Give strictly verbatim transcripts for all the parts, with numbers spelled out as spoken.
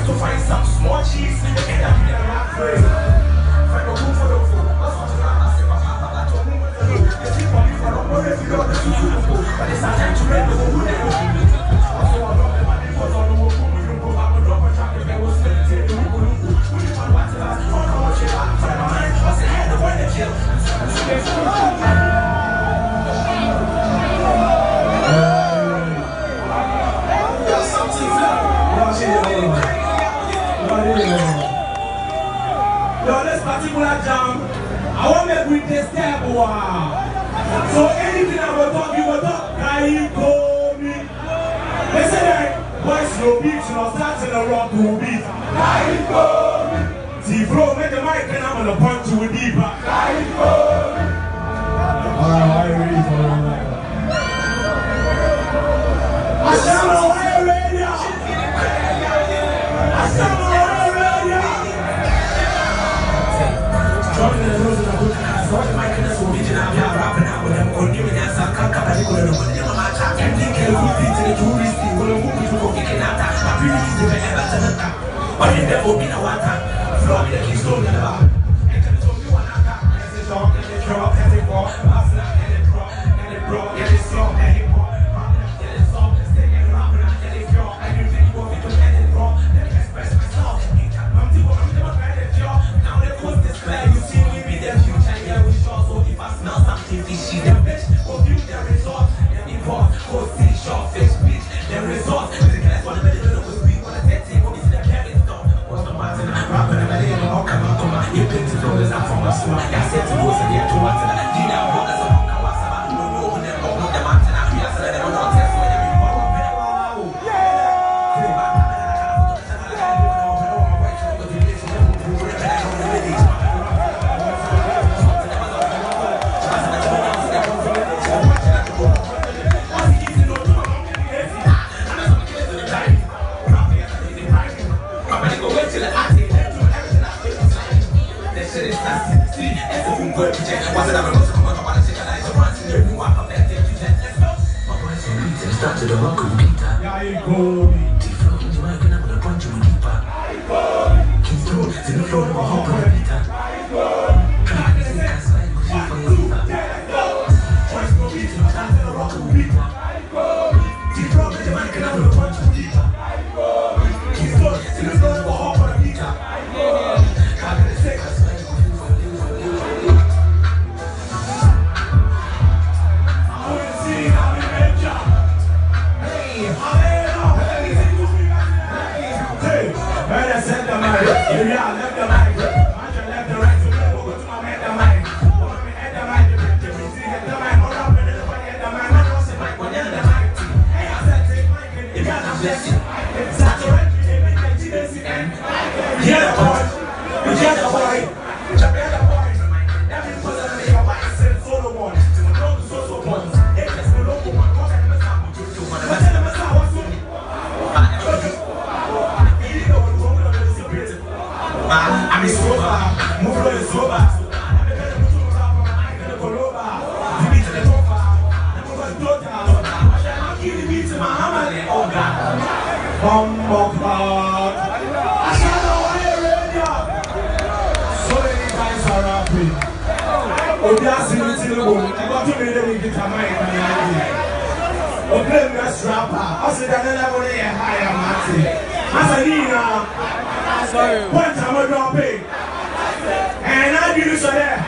to find some small cheese and end up in a rat race. Find a room for the food. What's on the ground? I say, Papa, Papa, told me what to do. You sleep on me for the more if you don't do food. But it's not time to rent the food. Also, I love the money for all the work. We don't go back and drop a track if there was no take the people who we didn't want to watch us. Oh, no, what you like? For my mind, I said, hey, the one that killed. Yo, this particular jam, I want to bring this step. Wow. So anything I will talk, you will talk. Can you call me? Listen, that voice no beat, no start in the rock to beat. Can you call me? See, bro, make the mic and I'm gonna punch you deeper. Can you call me? Alright, are you ready for that? I sound away radio. I sound away radio. Dropping the nose in the book. I saw the mic and the original. I'm rapping out with them. Continuing as I can't come back. I'm going to go to the match. And they can't go to the tourist. They're going to move to go get an attack. My previous is the better than that. But in the open, I want that. From the keys on the bar. And then it's only one attack. And it's all in the drop. And they fall. Pass it out. And it drop. And it broke. And it's slow. And it broke. And it's soft. And stay and rap. And it's pure. And you think you want me to end it wrong. Let me express myself. I'm the one. I'm the one. Now they post this play. You see me be the future. Yeah, we sure. So if I smell something fishy, the bitch will view the resort. Then we pause. Go see short fish bitch. The resort. The class one of the little was we want to take it. What is the carrot stone? What's the matter? Rapping and I didn't know. Come on, come on. You picked it from the sound from my soul. I said to those and yet to want to do now. What does a monk and what's about? You know, you never know the mountain. I feel so that I don't know. Test when you want to be wow. Yeah. Start to the rock computer. Yeah, you go. T-Flow, you might be able to punch you deeper. Keep through, to the floor, never hop on the meter. Try to see that's why you see for your leader. Voice no beat, you start to the rock computer. T-Flow, you might be able to punch you deeper. Keep through, to the floor, never hop on the meter. Try to see that's why you see for your leader. I want to see how we make job. When I said the mic, you yeah, left the mic. Once I left the right, so go to my man the mic. Go to me at the mic, the music at the mic. Hold up, and everybody at the mic. I don't say mic, when you're the mic. Hey, I said take mic, and you got a blessing. Saturate, you make the T D C N. Hear the boy, you hear the boy, you hear the boy. That means put on me, your wife said solo one. To my dog, the social ones. Hey, let's go local, one. Go ahead and mess up with you. But tell them what's up, what's up. I'm sober, move on is sober. I'm the beat to the top. I'm going to do it. I'm going to beat to my hammer. Oh God. Bumbo cloud. I shall know why you're ready. So many guys are rapping. Oh, that's in the room. I got to be there with the mic. Oh, play me as rapper. I said that I want to hear higher, Marty. I said, Nina. One time I drop it, and I do this there.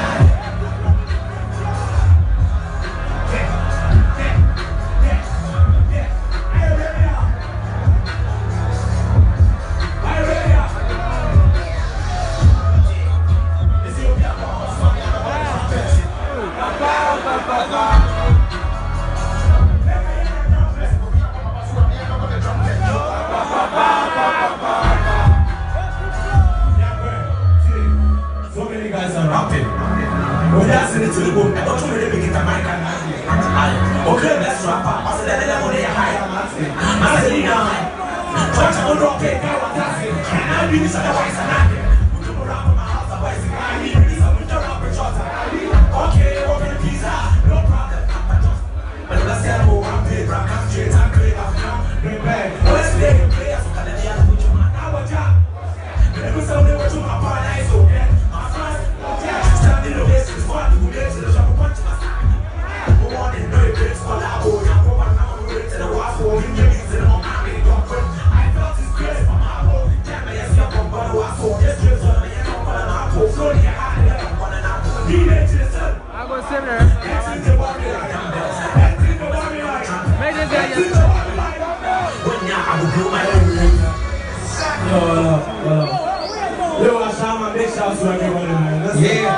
To the book, I don't really get the mic and okay, let's wrap up. I said that I want to hire I said, you know, try to drop it, I want to say, and I'll be this otherwise and I put them around my house, otherwise I need to be some winter up and shorter. Okay, we're going to pizza, no problem. But let's get over and pay, rock and straight and play up now. Let's play, play us, and then the other put your man out. Yo, Ashama, big shout to everybody, man. Let's Yeah.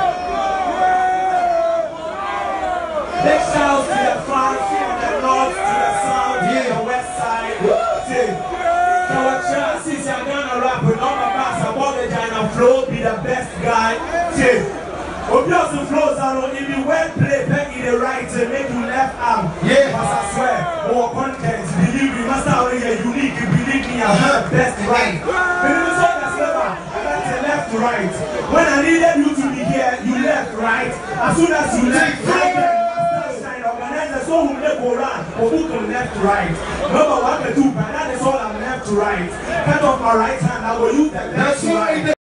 Big shout to the fans, from the north to the south, Yeah. the west side. So what chances are gonna rap with all my bass about the China Flow, be the best guy. Obviously flows are on if you well play, back in the right to make you left arm. Yeah. But I swear, more content, believe me, master already are unique, you believe me, I have the best right. Believe me, so that's never, I got the left to right. When I needed you to be here, you left right. As soon as you left right, organizer so who let go around, or who can left to right. Remember what I do, but that is all I'm left to right. Cut off my right hand, I will use the left to right.